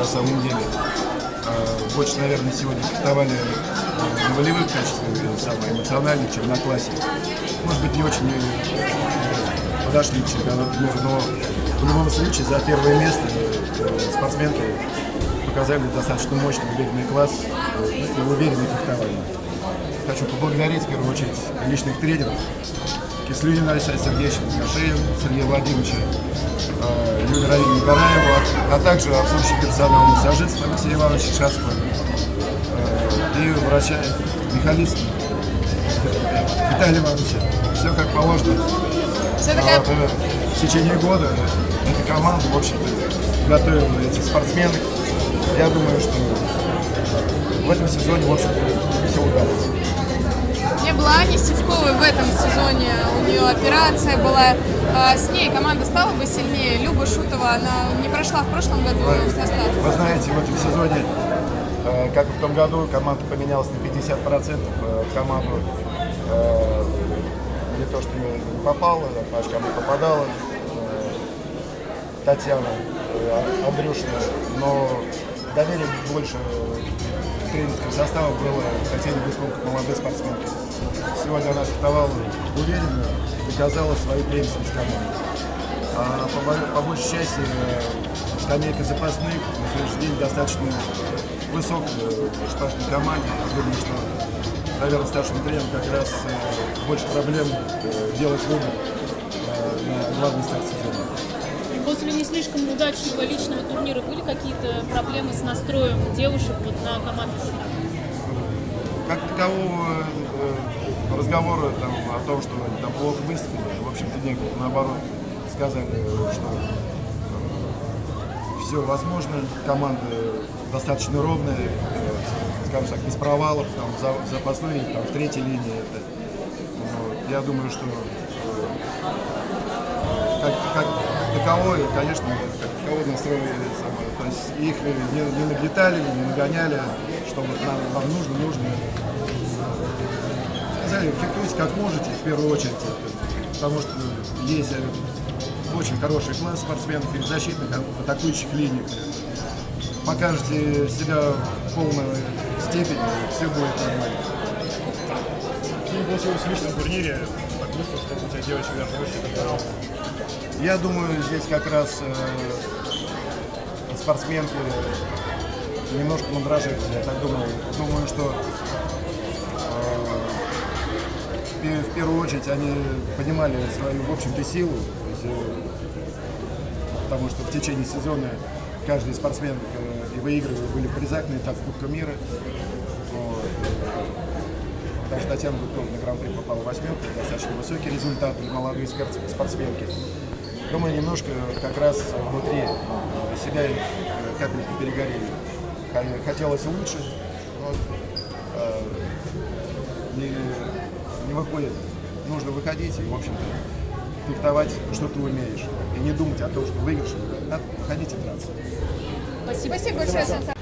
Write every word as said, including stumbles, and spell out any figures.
на самом деле. Больше, наверное, сегодня фехтовали на волевых качествах, самое эмоциональное, чем на классе. Может быть, не очень подошли к чемпионату мира, но в любом случае за первое место спортсменки показали достаточно мощный, уверенный класс и уверенное фехтование. Хочу поблагодарить в первую очередь личных тренеров Кислюнина Александра Сергеевича, Кашеева Сергея Владимировича, Юлию Равиловну Николаеву, а также обслуживающий персонал массажиста Алексея Ивановича Шацкого и врача Михалиста Виталия Ивановича. Все как положено. Все такая... а, в течение года эта команда, в общем-то, готовила этих спортсменов. Я думаю, что в этом сезоне, в общем-то, все удалось. Не была Аня Сивковой в этом сезоне, у нее операция была. С ней команда стала бы сильнее. Люба Шутова, она не прошла в прошлом году Вы, в состав. Вы знаете, в этом сезоне, как и в том году, команда поменялась на пятьдесят процентов. В команду не то, что не попала, по очкам не попадала Татьяна Андрюшина, но доверие больше тренерского состава было Татьяне Бутковой, как молодой спортсменке. Сегодня она фехтовала уверенно, доказала свою преемственность команды. А по, по большей части скамейка запасных на сегодняшний день достаточно высокая в шпажной команде. Думаю, что, наверное, старший тренер как раз больше проблем делать выбор на главный старт сезона. После не слишком удачного личного турнира были какие-то проблемы с настроем девушек вот на команду? Как такового э, разговора там, о том, что они там плохо выступили, в общем-то не было. Наоборот, сказали, что э, все возможно, команда достаточно ровная, э, скажем так, без провалов, там, в запасной, там, в третьей линии. Это, вот. Я думаю, что э, как, как таковое, конечно, как таковое настроили, то есть их не, не нагнетали, не нагоняли, что вот нам, нам нужно, нужно. Сказали, фехтуйте как можете, в первую очередь, потому что есть очень хороший класс спортсменов и защитных, атакующих линий. Покажете себя в полной степени, все будет нормально. Каким получилось в личном турнире? Так быстро, что у тебя девочек даже больше. Я думаю, здесь как раз э, спортсменки немножко мандражируют, я так думаю. Думаю, что э, в первую очередь они понимали свою, в общем-то, силу, то есть, э, потому что в течение сезона каждый спортсмен э, и выигрывал, были в призах на этап Кубка мира. Вот. Даже Татьяна Гудкова на гран-при попала в восьмерку, достаточно высокий результат для молодой спортсменки. Думаю, немножко как раз внутри себя капельку перегорели. Хотелось лучше, но э, не, не выходит. Нужно выходить и, в общем-то, фехтовать, что ты умеешь. И не думать о том, что выиграешь. Надо выходить и драться. Спасибо, Спасибо большое, Сан Саныч.